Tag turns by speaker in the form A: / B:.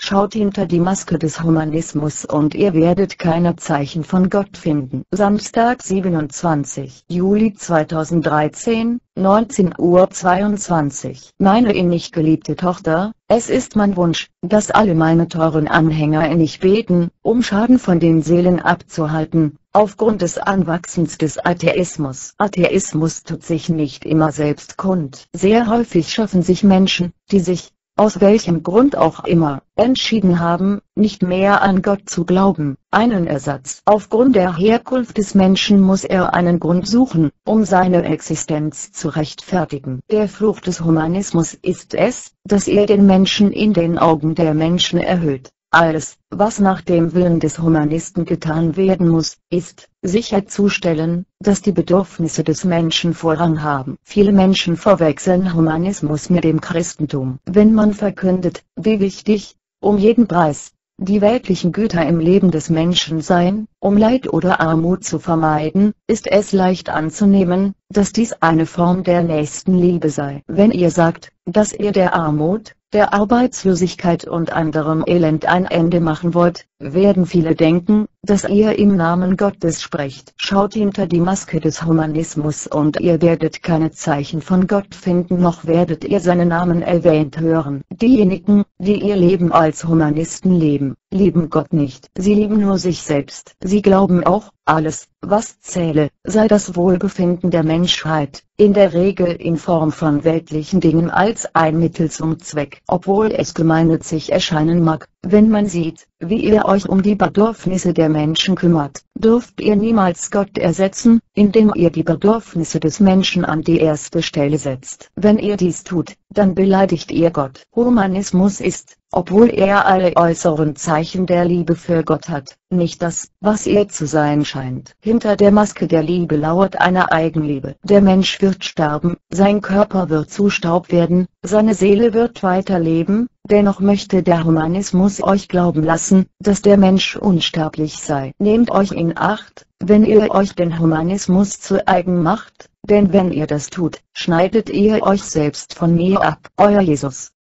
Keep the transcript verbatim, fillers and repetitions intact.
A: Schaut hinter die Maske des Humanismus und ihr werdet keine Zeichen von Gott finden. Samstag, siebenundzwanzigster Juli zweitausenddreizehn, neunzehn Uhr zweiundzwanzig. Meine innig geliebte Tochter, es ist mein Wunsch, dass alle meine teuren Anhänger innig beten, um Schaden von den Seelen abzuhalten, aufgrund des Anwachsens des Atheismus. Atheismus tut sich nicht immer selbst kund. Sehr häufig schaffen sich Menschen, die sich, aus welchem Grund auch immer, entschieden haben, nicht mehr an Gott zu glauben, einen Ersatz. Aufgrund der Herkunft des Menschen muss er einen Grund suchen, um seine Existenz zu rechtfertigen. Der Fluch des Humanismus ist es, dass er den Menschen in den Augen der Menschen erhöht. Alles, was nach dem Willen des Humanisten getan werden muss, ist, sicherzustellen, dass die Bedürfnisse des Menschen Vorrang haben. Viele Menschen verwechseln Humanismus mit dem Christentum. Wenn man verkündet, wie wichtig, um jeden Preis, die weltlichen Güter im Leben des Menschen seien, um Leid oder Armut zu vermeiden, ist es leicht anzunehmen, dass dies eine Form der Nächstenliebe sei. Wenn ihr sagt, dass ihr der Armut, der Arbeitslosigkeit und anderem Elend ein Ende machen wollt, werden viele denken, dass ihr im Namen Gottes sprecht. Schaut hinter die Maske des Humanismus und ihr werdet keine Zeichen von Gott finden, noch werdet ihr seinen Namen erwähnt hören. Diejenigen, die ihr Leben als Humanisten leben, lieben Gott nicht. Sie lieben nur sich selbst. Sie glauben auch, alles, was zähle, sei das Wohlbefinden der Menschheit, in der Regel in Form von weltlichen Dingen als ein Mittel zum Zweck. Obwohl es gemeinnützig erscheinen mag, wenn man sieht, wie ihr euch um die Bedürfnisse der Menschen kümmert, dürft ihr niemals Gott ersetzen, indem ihr die Bedürfnisse des Menschen an die erste Stelle setzt. Wenn ihr dies tut, dann beleidigt ihr Gott. Humanismus ist, obwohl er alle äußeren Zeichen der Liebe für Gott hat, nicht das, was er zu sein scheint. Hinter der Maske der Liebe lauert eine Eigenliebe. Der Mensch wird sterben, sein Körper wird zu Staub werden, seine Seele wird weiterleben, dennoch möchte der Humanismus euch glauben lassen, dass der Mensch unsterblich sei. Nehmt euch in Acht, wenn ihr euch den Humanismus zu eigen macht, denn wenn ihr das tut, schneidet ihr euch selbst von mir ab. Euer Jesus.